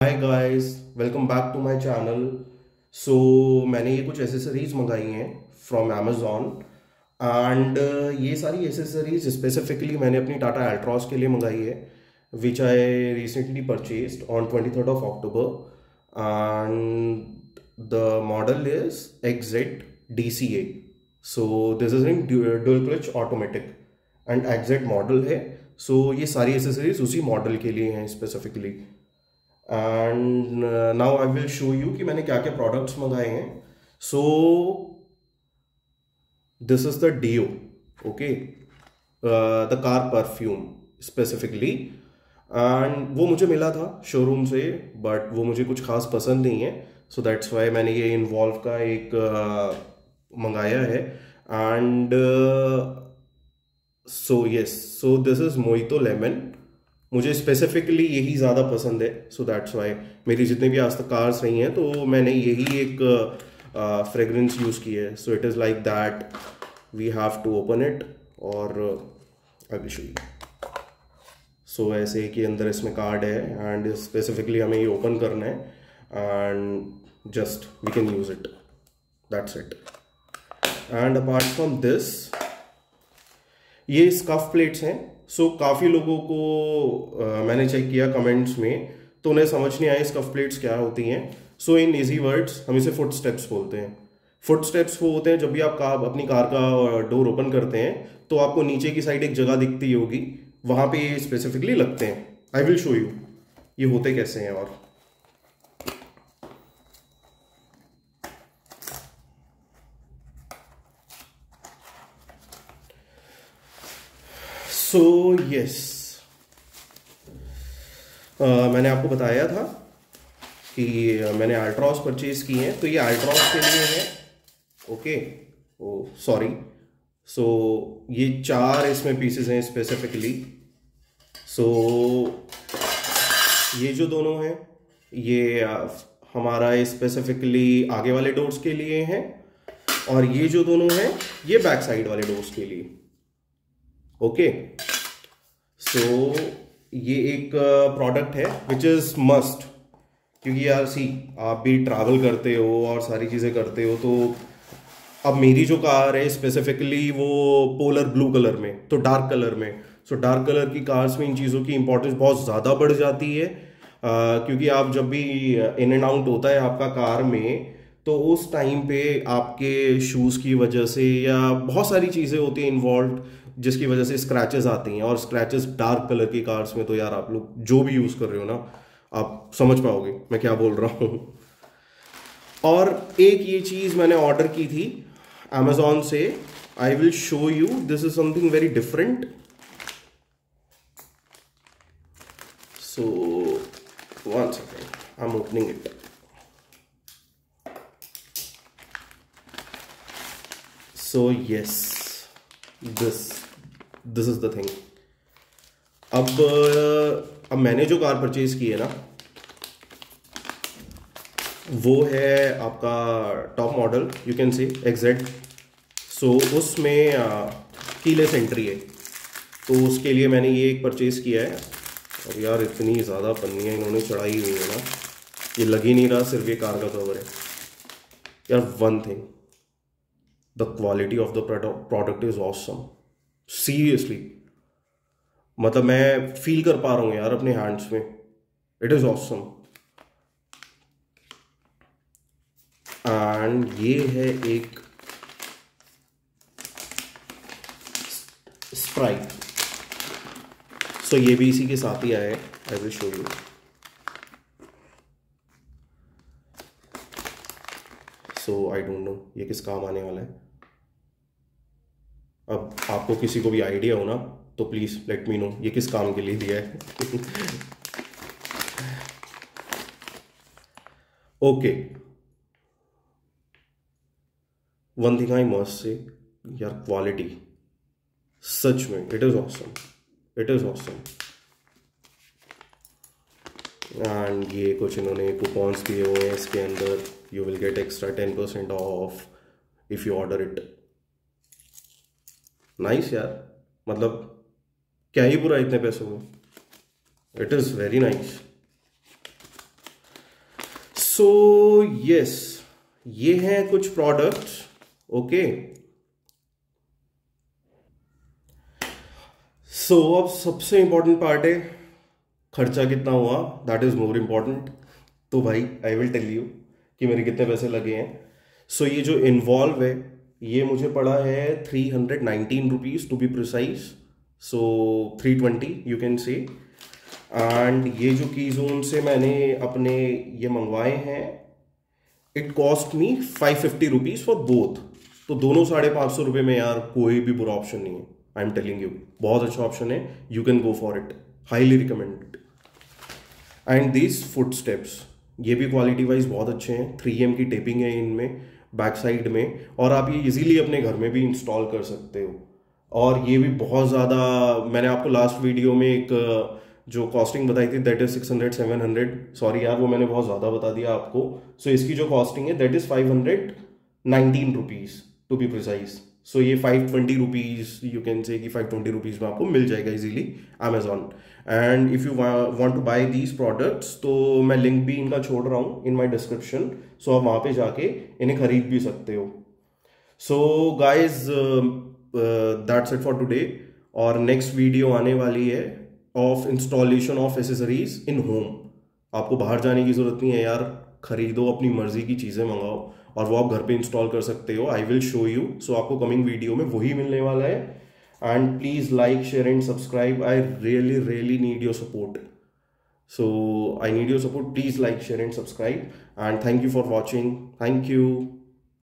Hi guys, welcome back to my channel. So मैंने ये कुछ एसेसरीज मंगाई हैं फ्रॉम अमेजोन एंड ये सारी एसेसरीज स्पेसिफिकली मैंने अपनी टाटा एल्ट्रॉस के लिए मंगाई है, which I recently purchased on 23rd of October and the model is exact DCA। So this is in dual clutch automatic and exact model है। सो ये सारी एसेसरीज उसी मॉडल के लिए हैं specifically. And now I will show you कि मैंने क्या क्या प्रोडक्ट्स मंगाए हैं। So this is the deo, okay, the car perfume specifically. And वो मुझे मिला था शोरूम से, बट वो मुझे कुछ खास पसंद नहीं है। सो दैट्स वाई मैंने ये इन्वॉल्व का एक मंगाया है। And so yes, so this is mojito lemon. मुझे स्पेसिफिकली यही ज़्यादा पसंद है, सो दैट्स वाई मेरी जितने भी आज तक कार्स रही हैं तो मैंने यही एक फ्रेग्रेंस यूज़ की है। So it is like that, we have to open it और I will show you. So ऐसे कि अंदर इसमें कार्ड है एंड स्पेसिफिकली हमें ये ओपन करना है and just we can use it, that's it. And apart from this, ये स्कफ प्लेट्स हैं। सो काफ़ी लोगों को मैंने चेक किया कमेंट्स में, तो उन्हें समझ नहीं आया स्कफ प्लेट्स क्या होती हैं। सो इन इजी वर्ड्स हम इसे फुट स्टेप्स बोलते हैं। फुट स्टेप्स वो होते हैं जब भी आप अपनी कार का डोर ओपन करते हैं तो आपको नीचे की साइड एक जगह दिखती होगी, वहाँ पे ये स्पेसिफिकली लगते हैं। आई विल शो यू ये होते कैसे हैं। और सो यस, मैंने आपको बताया था कि मैंने अल्ट्रॉस परचेज की हैं, तो ये अल्ट्रॉस के लिए है, ओके। ओ सॉरी, सो ये 4 इसमें पीसेस हैं स्पेसिफिकली। सो ये जो दोनों हैं ये हमारा स्पेसिफिकली आगे वाले डोर्स के लिए हैं, और ये जो दोनों हैं ये बैक साइड वाले डोर्स के लिए, ओके। सो ये एक प्रोडक्ट है विच इज़ मस्ट, क्योंकि यार सी, आप भी ट्रैवल करते हो और सारी चीज़ें करते हो, तो अब मेरी जो कार है स्पेसिफिकली वो पोलर ब्लू कलर में, तो डार्क कलर में। सो डार्क कलर की कार्स में इन चीज़ों की इंपॉर्टेंस बहुत ज़्यादा बढ़ जाती है, क्योंकि आप जब भी इन एंड आउट होता है आपका कार में, तो उस टाइम पे आपके शूज़ की वजह से या बहुत सारी चीज़ें होती हैं इन्वॉल्व, जिसकी वजह से स्क्रैचेस आती हैं। और स्क्रैचेस डार्क कलर की कार्स में तो यार आप लोग जो भी यूज़ कर रहे हो ना, आप समझ पाओगे मैं क्या बोल रहा हूँ। और एक ये चीज़ मैंने ऑर्डर की थी अमेजोन से, I will show you, this is something very different. So one second, I am opening it. So yes, this is the thing. अब मैंने जो कार परचेज की है ना, वो है आपका top model, you can see exact. So उसमें कीलेस एंट्री है, तो उसके लिए मैंने ये एक परचेज किया है। और यार इतनी ज़्यादा पन्नियाँ इन्होंने चढ़ाई हुई है ना, ये लग ही नहीं रहा सिर्फ ये कार का कवर है। यार one thing, the quality of the product is awesome, seriously. मतलब मैं फील कर पा रहा हूँ यार अपने हैंड्स में, इट इज़ ऑसम। एंड ये है एक स्प्राइट। सो ये भी इसी के साथ ही आया है, I will show you. So I don't know ये किस काम आने वाला है। अब आपको किसी को भी आइडिया हो ना तो प्लीज लेट मी नो ये किस काम के लिए दिया है। Okay, one thing I must say, यार क्वालिटी सच में it is awesome, it is awesome. And ये कुछ इन्होंने कूपन्स दिए हुए हैं इसके अंदर, you will get extra 10% off if you order it. Nice यार, मतलब क्या ही बुरा इतने पैसों में, it is very nice. So yes, ये हैं कुछ प्रोडक्ट्स। ओके, सो अब सबसे इंपॉर्टेंट पार्ट है खर्चा कितना हुआ, दैट इज मोर इंपॉर्टेंट। तो भाई आई विल टेल यू कि मेरे कितने पैसे लगे हैं। सो ये जो इन्वॉल्व है ये मुझे पड़ा है 319 rupees to be precise, so 320 you can say. And ये जो की जोन से मैंने अपने ये मंगवाए हैं, it cost me 550 rupees for both. तो दोनों 550 रुपये में यार कोई भी बुरा ऑप्शन नहीं है। आई एम टेलिंग यू, बहुत अच्छा ऑप्शन है, you can go for it, highly recommended. And these foot steps, ये भी क्वालिटी वाइज बहुत अच्छे हैं। 3M की टेपिंग है इनमें बैक साइड में, और आप ये इजीली अपने घर में भी इंस्टॉल कर सकते हो। और ये भी बहुत ज़्यादा, मैंने आपको लास्ट वीडियो में एक जो कॉस्टिंग बताई थी दैट इज 600-700, सॉरी यार वो मैंने बहुत ज़्यादा बता दिया आपको। सो इसकी जो कॉस्टिंग है that is 519 rupees to be precise. So ये 520 रुपीज़ यू कैन से कि 520 रुपीज़ में आपको मिल जाएगा easily Amazon. And if you want to buy these products तो मैं लिंक भी इनका छोड़ रहा हूँ इन माय डिस्क्रिप्शन, सो आप वहाँ पे जाके इन्हें खरीद भी सकते हो। So guys that's it for today. और नेक्स्ट वीडियो आने वाली है of installation of accessories in home. आपको बाहर जाने की जरूरत नहीं है यार, खरीदो, अपनी मर्जी की चीज़ें मंगाओ और वो आप घर पे इंस्टॉल कर सकते हो। I will show you, so आपको कमिंग वीडियो में वही मिलने वाला है। And please like, share and subscribe, I really need your support. So I need your support. Please like, share and subscribe. And thank you for watching. Thank you.